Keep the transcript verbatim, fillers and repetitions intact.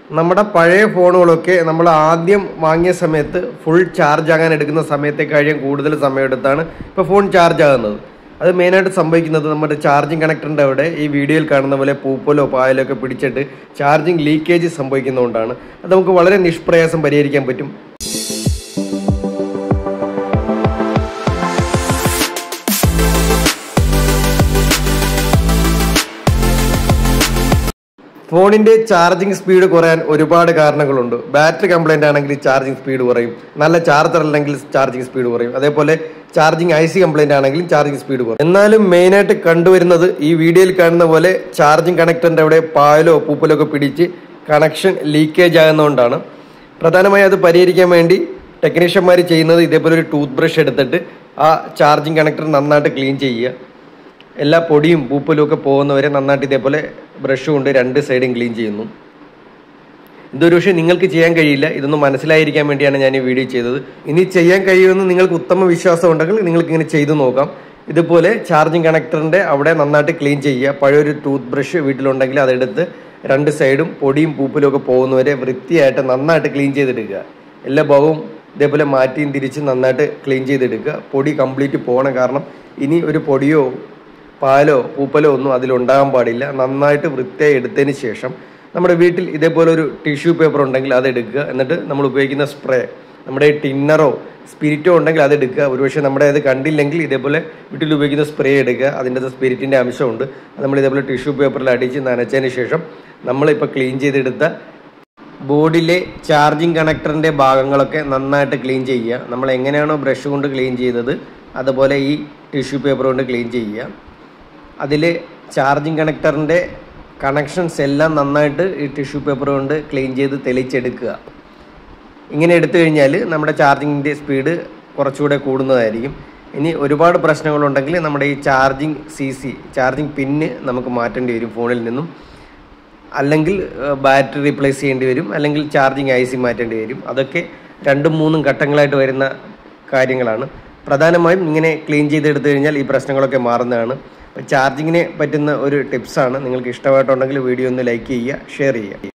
നമ്മുടെ പഴയ ഫോണുകളൊക്കെ നമ്മൾ ആദ്യം വാങ്ങിയ സമയത്ത് ഫുൾ ചാർജ് ആകാൻ എടുക്കുന്ന സമയത്തേക്കാളും കൂടുതൽ സമയമെടുത്താണ് ഇപ്പോൾ ഫോൺ ചാർജ് ആകുന്നത്. അത് മെയിനായിട്ട് സംഭവിക്കുന്നത് നമ്മുടെ ചാർജിങ് കണക്ടറിൻ്റെ അവിടെ ഈ വീഡിയോയിൽ കാണുന്ന പോലെ പൂപ്പലോ പായലോ ഒക്കെ പിടിച്ചിട്ട് ചാർജിങ് ലീക്കേജ് സംഭവിക്കുന്നതുകൊണ്ടാണ്. അത് നമുക്ക് വളരെ നിഷ്പ്രയാസം പരിഹരിക്കാൻ പറ്റും. ഫോണിൻ്റെ ചാർജിങ് സ്പീഡ് കുറയാൻ ഒരുപാട് കാരണങ്ങളുണ്ട്. ബാറ്ററി കംപ്ലൈൻ്റ് ആണെങ്കിൽ ചാർജിങ് സ്പീഡ് കുറയും, നല്ല ചാർജർ അല്ലെങ്കിൽ ചാർജിങ് സ്പീഡ് കുറയും, അതേപോലെ ചാർജിങ് ഐ സി കംപ്ലൈൻ്റ് ആണെങ്കിലും ചാർജിങ് സ്പീഡ് കുറയും. എന്നാലും മെയിനായിട്ട് കണ്ടുവരുന്നത് ഈ വീഡിയോയിൽ കാണുന്ന പോലെ ചാർജിങ് കണക്ടറിൻ്റെ അവിടെ പായലോ പൂപ്പലോ ഒക്കെ പിടിച്ച് കണക്ഷൻ ലീക്കേജ് ആകുന്നതുകൊണ്ടാണ്. പ്രധാനമായും അത് പരിഹരിക്കാൻ വേണ്ടി ടെക്നീഷ്യന്മാർ ചെയ്യുന്നത് ഇതേപോലെ ഒരു ടൂത്ത് ബ്രഷ് എടുത്തിട്ട് ആ ചാർജിങ് കണക്ടർ നന്നായിട്ട് ക്ലീൻ ചെയ്യുക. എല്ലാ പൊടിയും പൂപ്പലും ഒക്കെ പോകുന്നവരെ നന്നായിട്ട് ഇതേപോലെ ബ്രഷ് കൊണ്ട് രണ്ട് സൈഡും ക്ലീൻ ചെയ്യുന്നു. ഇതൊരു പക്ഷേ നിങ്ങൾക്ക് ചെയ്യാൻ കഴിയില്ല, ഇതൊന്നും മനസ്സിലായിരിക്കാൻ വേണ്ടിയാണ് ഞാൻ ഈ വീഡിയോ ചെയ്തത്. ഇനി ചെയ്യാൻ കഴിയുമെന്ന് നിങ്ങൾക്ക് ഉത്തമ വിശ്വാസം ഉണ്ടെങ്കിൽ നിങ്ങൾക്ക് ഇങ്ങനെ ചെയ്തു നോക്കാം. ഇതുപോലെ ചാർജിങ് കണക്ടറിൻ്റെ അവിടെ നന്നായിട്ട് ക്ലീൻ ചെയ്യുക. പഴയൊരു ടൂത്ത് ബ്രഷ് വീട്ടിലുണ്ടെങ്കിൽ അതെടുത്ത് രണ്ട് സൈഡും പൊടിയും പൂപ്പലും ഒക്കെ പോകുന്നവരെ വൃത്തിയായിട്ട് നന്നായിട്ട് ക്ലീൻ ചെയ്തെടുക്കുക. എല്ലാ ഭാഗവും ഇതേപോലെ മാറ്റിയും തിരിച്ചും നന്നായിട്ട് ക്ലീൻ ചെയ്തെടുക്കുക. പൊടി കംപ്ലീറ്റ് പോകണം, കാരണം ഇനി ഒരു പൊടിയോ പാലോ പൂപ്പലോ ഒന്നും അതിലുണ്ടാകാൻ പാടില്ല. നന്നായിട്ട് വൃത്തിയായി എടുത്തതിന് ശേഷം നമ്മുടെ വീട്ടിൽ ഇതേപോലെ ഒരു ടിഷ്യൂ പേപ്പർ ഉണ്ടെങ്കിൽ അതെടുക്കുക. എന്നിട്ട് നമ്മൾ ഉപയോഗിക്കുന്ന സ്പ്രേ, നമ്മുടെ ടിന്നറോ സ്പിരിറ്റോ ഉണ്ടെങ്കിൽ അതെടുക്കുക. ഒരുപക്ഷെ നമ്മുടെ അത് കണ്ടില്ലെങ്കിൽ ഇതേപോലെ വീട്ടിൽ ഉപയോഗിക്കുന്ന സ്പ്രേ എടുക്കുക. അതിൻ്റെ അത് സ്പിരിറ്റിൻ്റെ അംശമുണ്ട്. അത് നമ്മൾ ഇതേപോലെ ടിഷ്യൂ പേപ്പറിൽ അടിച്ച് നനച്ചതിന് ശേഷം നമ്മളിപ്പോൾ ക്ലീൻ ചെയ്തെടുത്ത ബോർഡിലെ ചാർജിങ് കണക്ടറിൻ്റെ ഭാഗങ്ങളൊക്കെ നന്നായിട്ട് ക്ലീൻ ചെയ്യുക. നമ്മൾ എങ്ങനെയാണോ ബ്രഷ് കൊണ്ട് ക്ലീൻ ചെയ്തത് അതുപോലെ ഈ ടിഷ്യൂ പേപ്പർ കൊണ്ട് ക്ലീൻ ചെയ്യുക. അതിൽ ചാർജിങ് കണക്ടറിൻ്റെ കണക്ഷൻസ് എല്ലാം നന്നായിട്ട് ഈ ടിഷ്യൂ പേപ്പർ കൊണ്ട് ക്ലീൻ ചെയ്ത് തെളിച്ചെടുക്കുക. ഇങ്ങനെ എടുത്തു കഴിഞ്ഞാൽ നമ്മുടെ ചാർജിങ്ങിൻ്റെ സ്പീഡ് കുറച്ചുകൂടെ കൂടുന്നതായിരിക്കും. ഇനി ഒരുപാട് പ്രശ്നങ്ങളുണ്ടെങ്കിൽ നമ്മുടെ ഈ ചാർജിങ് സി സി ചാർജിങ് പിന്ന് നമുക്ക് മാറ്റേണ്ടി വരും ഫോണിൽ നിന്നും. അല്ലെങ്കിൽ ബാറ്ററി റീപ്ലേസ് ചെയ്യേണ്ടി വരും, അല്ലെങ്കിൽ ചാർജിങ് ഐ സി മാറ്റേണ്ടി വരും. അതൊക്കെ രണ്ടും മൂന്നും ഘട്ടങ്ങളായിട്ട് വരുന്ന കാര്യങ്ങളാണ്. പ്രധാനമായും ഇങ്ങനെ ക്ലീൻ ചെയ്തെടുത്തു കഴിഞ്ഞാൽ ഈ പ്രശ്നങ്ങളൊക്കെ മാറുന്നതാണ്. ചാർജിങ്ങിനെ പറ്റുന്ന ഒരു ടിപ്സാണ്. നിങ്ങൾക്ക് ഇഷ്ടമായിട്ടുണ്ടെങ്കിൽ വീഡിയോ ഒന്ന് ലൈക്ക് ചെയ്യുക, ഷെയർ ചെയ്യുക.